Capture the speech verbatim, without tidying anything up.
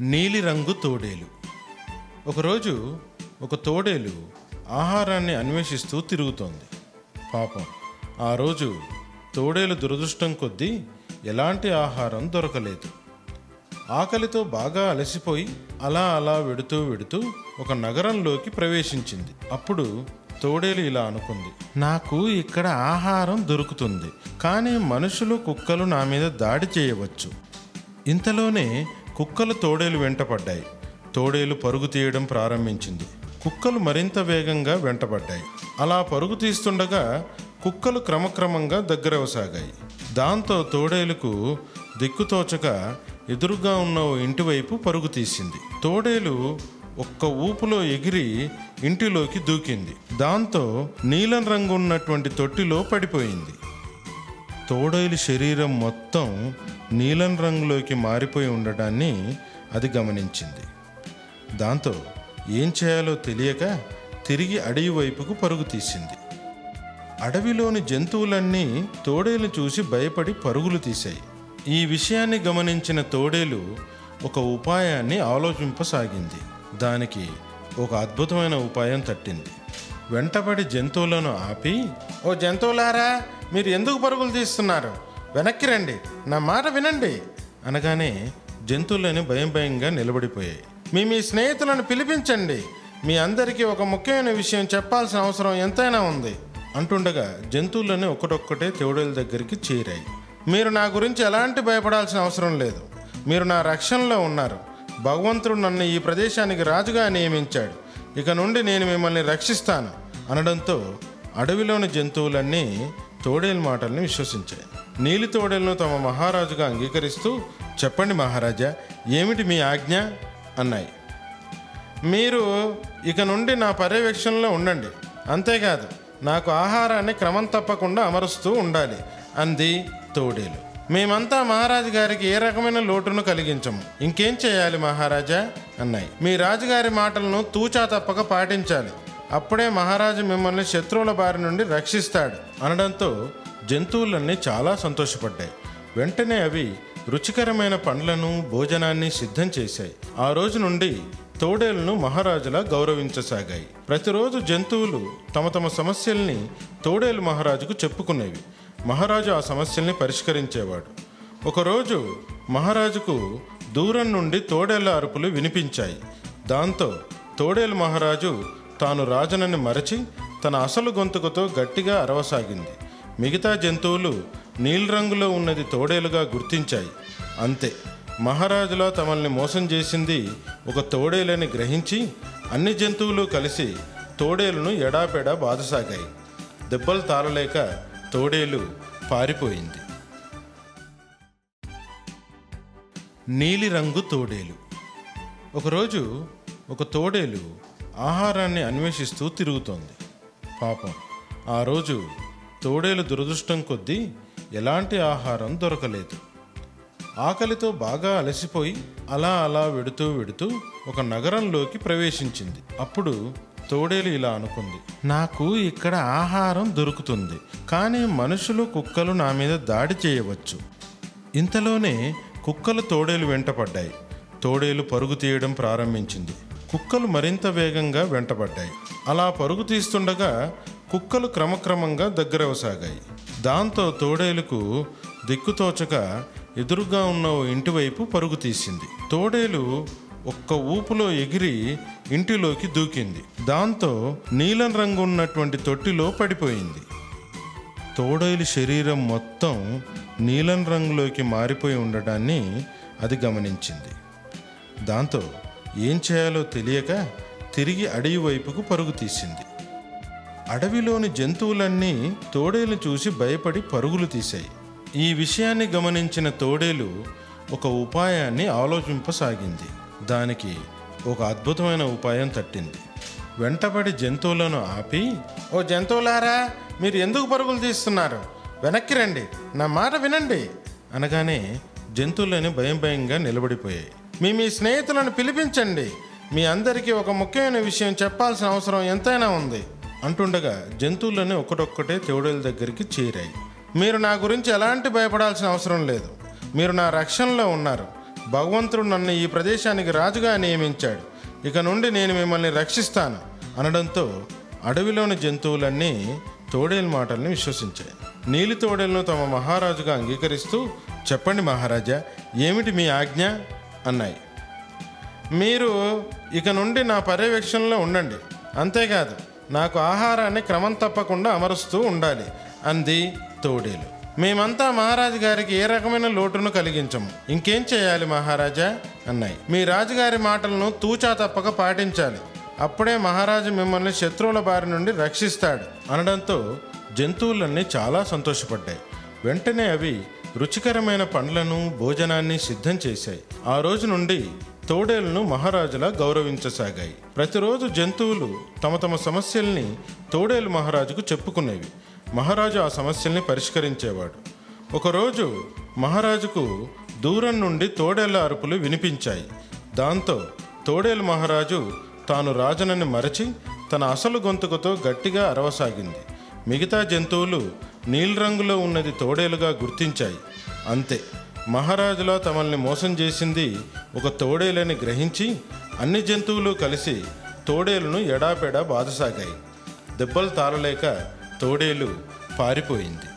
నీలిరంగు తోడేలు. ఒకరోజు ఒక తోడేలు ఆహారాన్ని అన్వేషిస్తూ తిరుగుతోంది. పాపం, ఆ రోజు తోడేలు దురదృష్టం కొద్దీ ఎలాంటి ఆహారం దొరకలేదు. ఆకలితో బాగా అలసిపోయి అలా అలా వెడుతూ వెడుతూ ఒక నగరంలోకి ప్రవేశించింది. అప్పుడు తోడేలు ఇలా అనుకుంది, నాకు ఇక్కడ ఆహారం దొరుకుతుంది, కానీ మనుషులు కుక్కలు నా మీద దాడి చేయవచ్చు. ఇంతలోనే కుక్కలు తోడేలు వెంటపడ్డాయి. తోడేలు పరుగు తీయడం ప్రారంభించింది. కుక్కలు మరింత వేగంగా వెంటపడ్డాయి. అలా పరుగు తీస్తుండగా కుక్కలు క్రమక్రమంగా దగ్గరవసాగాయి. దాంతో తోడేలుకు దిక్కుతోచక ఎదురుగా ఉన్న ఓ ఇంటి వైపు పరుగు తీసింది. తోడేలు ఒక్క ఊపులో ఎగిరి ఇంటిలోకి దూకింది. దాంతో నీలం రంగు ఉన్నటువంటి తొట్టిలో పడిపోయింది. తోడేలు శరీరం మొత్తం నీలం రంగులోకి మారిపోయి ఉండడాన్ని అది గమనించింది. దాంతో ఏం చేయాలో తెలియక తిరిగి అడవి వైపుకు పరుగు తీసింది. అడవిలోని జంతువులన్నీ తోడేలు చూసి భయపడి పరుగులు తీశాయి. ఈ విషయాన్ని గమనించిన తోడేలు ఒక ఉపాయాన్ని ఆలోచింపసాగింది. దానికి ఒక అద్భుతమైన ఉపాయం తట్టింది. వెంటబడి జంతువులను ఆపి, ఓ జంతువులారా, మీరు ఎందుకు పరుగులు తీస్తున్నారు? వెనక్కి రండి, నా మాట వినండి అనగానే జంతువులని భయం భయంగా నిలబడిపోయాయి. మీ మీ స్నేహితులను పిలిపించండి, మీ అందరికీ ఒక ముఖ్యమైన విషయం చెప్పాల్సిన అవసరం ఎంతైనా ఉంది అంటుండగా జంతువులని ఒకటొక్కటే తోడేలు దగ్గరికి చేరాయి. మీరు నా గురించి ఎలాంటి భయపడాల్సిన అవసరం లేదు, మీరు నా రక్షణలో ఉన్నారు. భగవంతుడు నన్ను ఈ ప్రదేశానికి రాజుగా నియమించాడు, ఇక నుండి నేను మిమ్మల్ని రక్షిస్తాను అనడంతో అడవిలోని జంతువులన్నీ తోడేలు మాటల్ని విశ్వసించాయి. నీలి తోడేలను తమ మహారాజుగా అంగీకరిస్తూ, చెప్పండి మహారాజా, ఏమిటి మీ ఆజ్ఞ అన్నాయి. మీరు ఇక నుండి నా పర్యవేక్షణలో ఉండండి, అంతేకాదు నాకు ఆహారాన్ని క్రమం తప్పకుండా అమరుస్తూ ఉండాలి అంది తోడేలు. మేమంతా మహారాజు గారికి ఏ రకమైన లోటును కలిగించము, ఇంకేం చేయాలి మహారాజా అన్నాయి. మీ రాజుగారి మాటలను తూచా తప్పక పాటించాలి, అప్పుడే మహారాజు మిమ్మల్ని శత్రువుల బారి నుండి రక్షిస్తాడు అనడంతో జంతువులన్నీ చాలా సంతోషపడ్డాయి. వెంటనే అవి రుచికరమైన పండ్లను భోజనాన్ని సిద్ధం చేశాయి. ఆ రోజు నుండి తోడేలను మహారాజులా గౌరవించసాగాయి. ప్రతిరోజు జంతువులు తమ తమ సమస్యల్ని తోడేలు మహారాజుకు చెప్పుకునేవి. మహారాజు ఆ సమస్యల్ని పరిష్కరించేవాడు. ఒకరోజు మహారాజుకు దూరం నుండి తోడేళ్ల అరుపులు వినిపించాయి. దాంతో తోడేలు మహారాజు తాను రాజునని మరచి తన అసలు గొంతుకతో గట్టిగా అరవసాగింది. మిగతా జంతువులు నీలిరంగులో ఉన్నది తోడేలుగా గుర్తించాయి. అంతే, మహారాజులా తమల్ని మోసం చేసింది ఒక తోడేలని గ్రహించి అన్ని జంతువులు కలిసి తోడేలును ఎడాపెడా బాధసాగాయి. దెబ్బలు తాళలేక తోడేలు పారిపోయింది. నీలిరంగు తోడేలు. ఒకరోజు ఒక తోడేలు ఆహారాన్ని అన్వేషిస్తూ తిరుగుతోంది. పాపం, ఆ రోజు తోడేలు దురదృష్టం కొద్దీ ఎలాంటి ఆహారం దొరకలేదు. ఆకలితో బాగా అలసిపోయి అలా అలా వెడుతూ వెడుతూ ఒక నగరంలోకి ప్రవేశించింది. అప్పుడు తోడేలు ఇలా అనుకుంది, నాకు ఇక్కడ ఆహారం దొరుకుతుంది, కానీ మనుషులు కుక్కలు నా మీద దాడి చేయవచ్చు. ఇంతలోనే కుక్కలు తోడేలు వెంటపడ్డాయి. తోడేలు పరుగు తీయడం ప్రారంభించింది. కుక్కలు మరింత వేగంగా వెంటబడ్డాయి. అలా పరుగు తీస్తుండగా కుక్కలు క్రమక్రమంగా దగ్గరవసాగాయి. దాంతో తోడేలుకు దిక్కుతోచక ఎదురుగా ఉన్న ఓ ఇంటి వైపు పరుగు తీసింది. తోడేలు ఒక్క ఊపులో ఎగిరి ఇంటిలోకి దూకింది. దాంతో నీలం రంగు ఉన్నటువంటి తొట్టిలో పడిపోయింది. తోడేలు శరీరం మొత్తం నీలం రంగులోకి మారిపోయి ఉండడాన్ని అది గమనించింది. దాంతో ఏం చేయాలో తెలియక తిరిగి అడవి వైపుకు పరుగు తీసింది. అడవిలోని జంతువులన్నీ తోడేలు చూసి భయపడి పరుగులు తీశాయి. ఈ విషయాన్ని గమనించిన తోడేలు ఒక ఉపాయాన్ని ఆలోచింపసాగింది. దానికి ఒక అద్భుతమైన ఉపాయం తట్టింది. వెంటబడి జంతువులను ఆపి, ఓ జంతువులారా, మీరు ఎందుకు పరుగులు తీస్తున్నారు? వెనక్కి రండి, నా మాట వినండి అనగానే జంతువులని భయం భయంగా నిలబడిపోయాయి. మీ మీ స్నేహితులను పిలిపించండి, మీ అందరికీ ఒక ముఖ్యమైన విషయం చెప్పాల్సిన అవసరం ఎంతైనా ఉంది అంటుండగా జంతువులని ఒకటొక్కటే తోడేలు దగ్గరికి చేరాయి. మీరు నా గురించి ఎలాంటి భయపడాల్సిన అవసరం లేదు, మీరు నా రక్షణలో ఉన్నారు, భగవంతుడు నన్ను ఈ ప్రదేశానికి రాజుగా నియమించాడు. ఇక నుండి నేను మిమ్మల్ని రక్షిస్తాను అనడంతో అడవిలోని జంతువులన్నీ తోడేలు మాటల్ని విశ్వసించాయి. నీలి తోడేలను తమ మహారాజుగా అంగీకరిస్తూ, చెప్పండి మహారాజా, ఏమిటి మీ ఆజ్ఞ అన్నాయి. మీరు ఇక నుండి నా పర్యవేక్షణలో ఉండండి, అంతేకాదు నాకు ఆహారాన్ని క్రమం తప్పకుండా అమరుస్తూ ఉండాలి అంది తోడేలు. మేమంతా మహారాజు గారికి ఏ రకమైన లోటును కలిగించము, ఇంకేం చేయాలి మహారాజా అన్నాయి. మీ రాజుగారి మాటలను తూచా తప్పక పాటించాలి, అప్పుడే మహారాజు మిమ్మల్ని శత్రువుల బారి నుండి రక్షిస్తాడు అనడంతో జంతువులన్నీ చాలా సంతోషపడ్డాయి. వెంటనే అవి రుచికరమైన పండ్లను భోజనాన్ని సిద్ధం చేశాయి. ఆ రోజు నుండి తోడేలను మహారాజులా గౌరవించసాగాయి. ప్రతిరోజు జంతువులు తమ తమ సమస్యల్ని తోడేలు మహారాజుకు చెప్పుకునేవి. మహారాజు ఆ సమస్యల్ని పరిష్కరించేవాడు. ఒకరోజు మహారాజుకు దూరం నుండి తోడేళ్ల అరుపులు వినిపించాయి. దాంతో తోడేలు మహారాజు తాను రాజునని మరచి తన అసలు గొంతుకుతో గట్టిగా అరవసాగింది. మిగతా జంతువులు నీలిరంగులో ఉన్నది తోడేలుగా గుర్తించాయి. అంతే, మహారాజులో తమల్ని మోసం చేసింది ఒక తోడేలని గ్రహించి అన్ని జంతువులు కలిసి తోడేలును ఎడాపెడా బాధసాగాయి. దెబ్బలు తాళలేక తోడేలు పారిపోయింది.